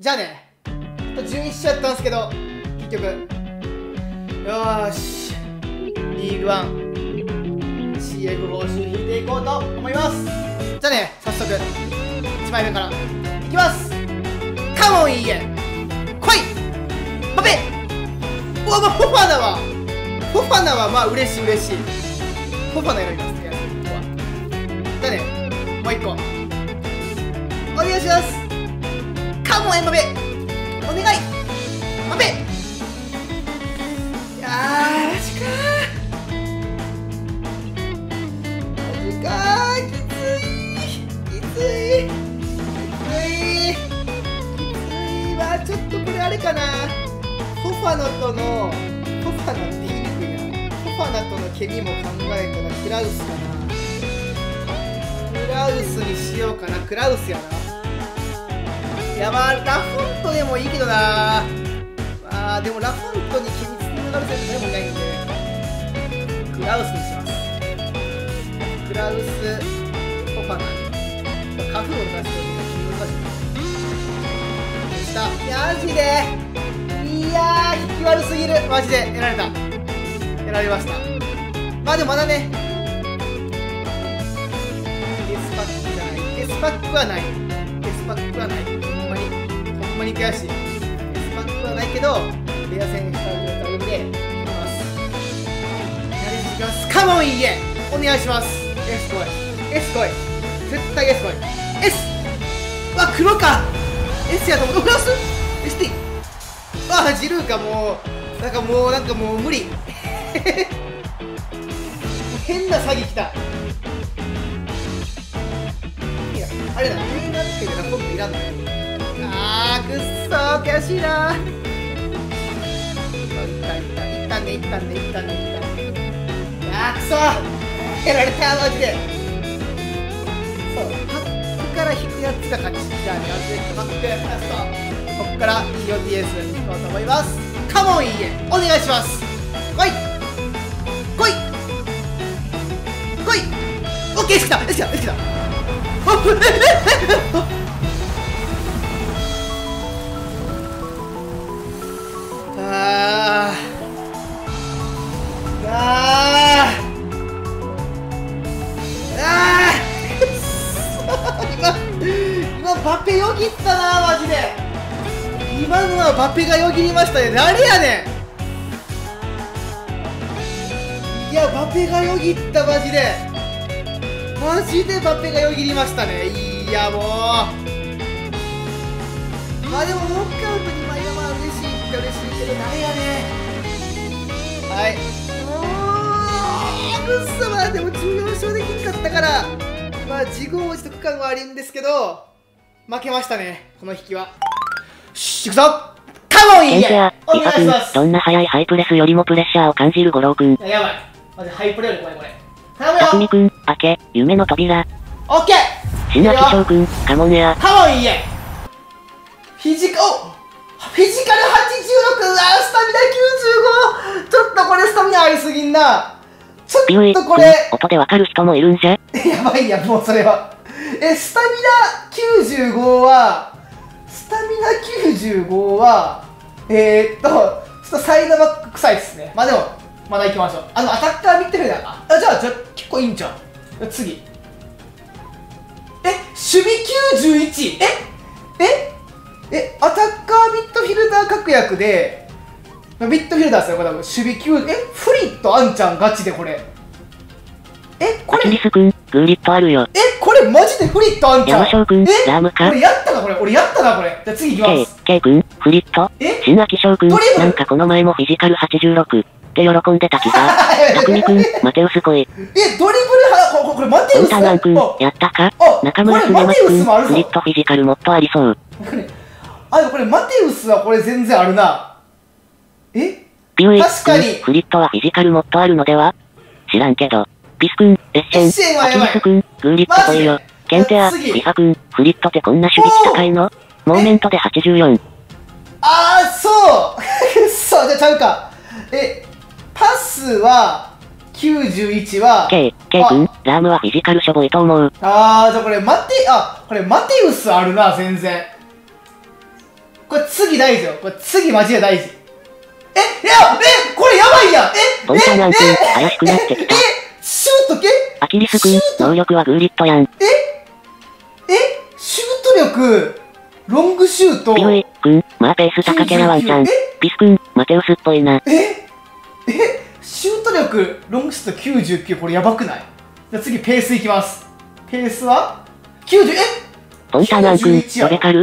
じゃあね、11勝やったんですけど、結局。よーし、リーグワン、CF 報酬引いていこうと思います。じゃあね、早速、1枚目からいきます。カモンいいえ、来いパペ。うわ、フォファナは、フォファナはまあ嬉しい嬉しい。フォファナ選びますね。じゃあね、もう1個お願いします。カモンエムバペ、お願いマペ。いやー、マジかー、マジかー、きついきついきついわ。ちょっとこれあれかな、フォファナとの、フォファナって言いにくいな。フォファナとの蹴りも考えたらクラウスかな。クラウスにしようかな。クラウスやな。いや、まあラフォントでもいいけどな。まあでもラフォントに秘密に流れてる誰もいないんでクラウスにします。クラウス、フォファナ、カフーを出しておくと難しいでした。いやマジで、いやー引き悪すぎる。マジでやられた、やられました。まあでもまだね、エスパックじゃない、エスパックはない、エスパックはない、ほんまに悔しい。エスパックはないけどレア戦した状態でいきます。やれていきます。カモンいいえ、お願いします。エス来い、エス来い、絶対エス来い。エス、うわ黒か、エスやと思う。フランス ST、 あジルーか。もうなんかもう無理変な詐欺きた。いやあれだ、上になってるラコンビいらんのよ。あーくっそー悔しいなー。いったんね。あーくそーやられたマジで。そうパックから引くやつが勝ち。じゃあね、パックラスト、こっから EOTS に行こうと思います。カモンいいえ、お願いします。来い来い来い。オッケー、エス来たエス来たエス来た。今バペよぎったなマジで。今のはバペがよぎりましたね。誰やねん。いやバペがよぎったマジで。マジでバペがよぎりましたね。いやもうまあでもノックアウト2枚はまあ嬉しいけど誰やねん。はいくっそ。まあでも14勝できんかったからまあ自業自得感はあるんですけど負けましたね、この引きは。しいくぞ、カモンいいえ、お願いします。 どんな速いハイプレスよりもプレッシャーを感じる五郎くん。 やばいマジハイプレより怖いこれ。頼むよ匠くん、開け、夢の扉。 オッケー。 新明翔くん、カモンや。 カモンいいえ。フィジカル86、スタミナ95。ちょっとこれスタミナありすぎんな。ちょっとこれ音でわかる人もいるんじゃ。 やばいや、もうそれはスタミナ95はちょっとサイドバック臭いですね。まあでもまだ行きましょう。アタッカーミッドフィルダーか。じゃあ結構いいんちゃう。次守備91。アタッカーミッドフィルダー確約でミッドフィルダーですよこれ多分。守備9、フリットあんちゃんガチでこれ。これアキリスくん、グーリットあるよ。 これマジでフリットあんちゃん。 山翔くん、ラームか。 俺やったなこれ。俺やったなこれ。じゃあ次行きます。 K くん、フリット。新明翔くん、なんかこの前もフィジカル86って喜んでた気が。匠くん、マテウス来い。 ドリブルはこれマテウス。 ウンタナンくん、やったか。中村すねまちくん、フリットフィジカルもっとありそう。 これマテウスはこれ全然あるな。 ピュイ確かにフリットはフィジカルもっとあるのでは。知らんけど。ピスくん、エッシェン、アキリスくん、グーリット来いよ。ケンテア、リファくん、フリットってこんな守備値高いの。モーメントで84。 そうそう、じゃあちゃうか。パスは91は K くん、ラームはフィジカルしょぼいと思う。 じゃあこれマテウスあるな全然。 これ次大事よ。これ次マジで大事。これやばいやん。 ポンタナン君、怪しくなってきた。 シュートアキリス君、能力はグーリットやん。 シュート力、ロングシュート。 ピウイ君、まあペース高キャラワンちゃん。ビス君、マテウスっぽいな。 シュート力、ロングシュート99、これやばくない？じゃあ次ペースいきます。ペースは90、 ポンタナン君、ロベカル？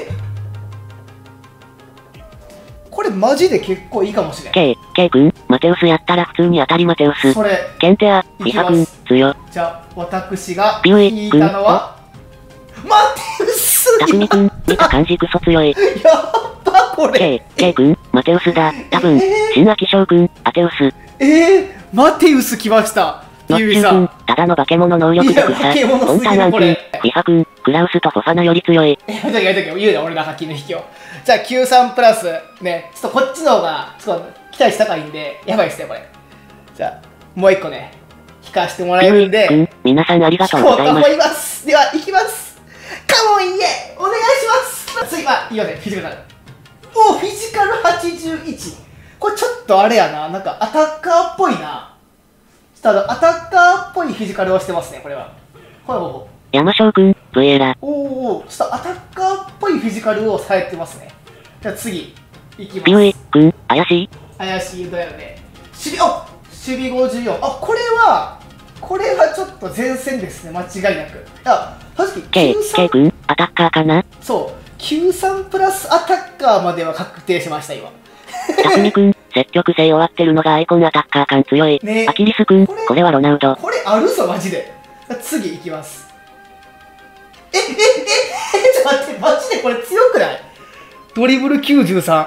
これマジで結構いいかもしれん。 K 君、マテウスやったら普通に当たりマテウス。 それ。 ケンテア、リハ君、強。 じゃあ、私が引いたのは、マテウス。 タクミ君、見た感じクソ強い。 やっばこれ。 K 君、マテウスだ。多分、新秋翔君、アテウス。 マテウス来ました。 ノッチュー君、ただの化け物能力力さ。ポンタナン君、リハ君、クラウスとフォファナより強い。 やめとけ、言うな、俺が先の引きを。じゃあ、93プラス、ね、ちょっとこっちの方が、ちょっと期待値高いんで、やばいっすね、これ。じゃあ、もう一個ね、引かしてもらえるんで、 皆さんありがとうございます。 では、いきます。カモンイエお願いします。次は、いいよね、フィジカル。フィジカル81。これちょっとあれやな、なんかアタッカーっぽいな。ちょっとアタッカーっぽいフィジカルをしてますね、これは。 山翔君、ブエラ。 ちょっとアタッカーっぽいフィジカルをされてますね。じゃあ次、いきます。 ピウイ君、怪しい？ 怪しいどうやらね。守備54。これはちょっと前線ですね、間違いなく。確かに K 君、アタッカーかな？ そう、93プラスアタッカーまでは確定しました、今。 タクミ君、積極性終わってるのがアイコンアタッカー感強い。アキリス君、これはロナウド。 これあるぞ、マジで。次いきます。ちょっと待って、マジでこれ強くない？ドリブル93。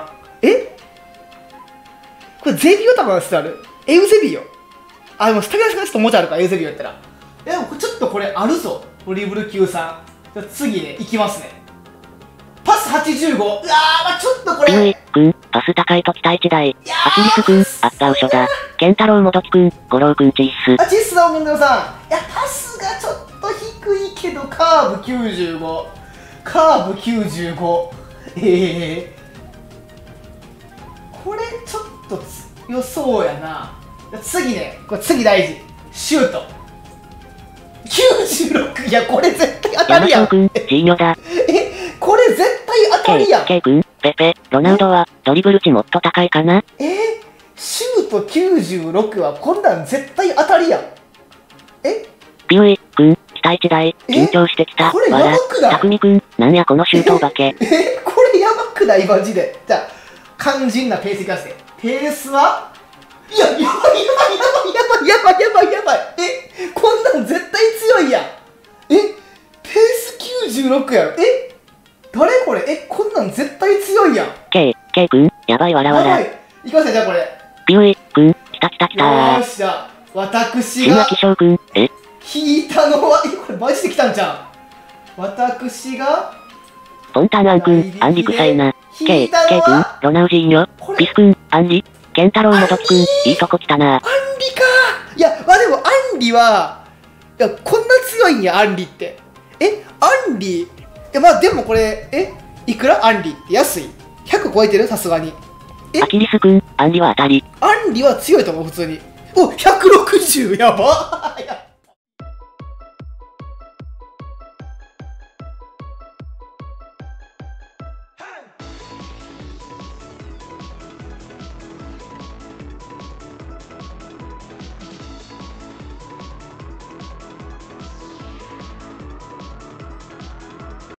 これゼビオとかの人ある？エウゼビオ。でもスタミナしかちょっともうちょいあるから、エウゼビオやったら。でもちょっとこれあるぞ、ドリブル93。じゃあ次ね、いきますね。パス85。ちょっとこれ。 ピウイ君、パス高いと期待値大。アキリス君、アッパウショだ。ケンタロウもどき君、ゴロウ君チッス。 チッスだ、おみんなさん。パスがちょっと低いけど、カーブ95。これちょっと強そうやな。次ね、これ次大事。シュート。96。いや、これ絶対当たりやん。 山翔君、ジーニョだ。 これ絶対当たりやん。 K 君、ペペ、ロナウドはドリブル値もっと高いかな？ シュート96はこんなん絶対当たりやん。 ピウイ君、期待値大、緊張してきた。 これやばくない？ タクミ君、なんやこのシュートお化け。 これやばくないマジで。じゃあ、肝心なペースいきますね。ペースはいや、やばい。こんなん絶対強いやん。ペース96やろ。誰これ？こんなん絶対強いやん。 K 君、やばいわらわら。 いきますよ、じゃあこれ。 ピウイ君、きた。 よーし、じゃあ、私が。 新秋翔君、 引いたのは、これマジで来たんじゃん。私が。 ポンタナン君、アンリ臭いな。K 君、ロナウジーニョ、ビス君、アンリ、ケンタロウもどき君、いいとこ来たな。 アンリか。いや、でもアンリは、こんな強いんや、アンリって。アンリ、でもこれ、いくらアンリって安い ?100 超えてるさすがに。 アキリス君、アンリは当たり。 アンリは強いと思う、普通に。160やば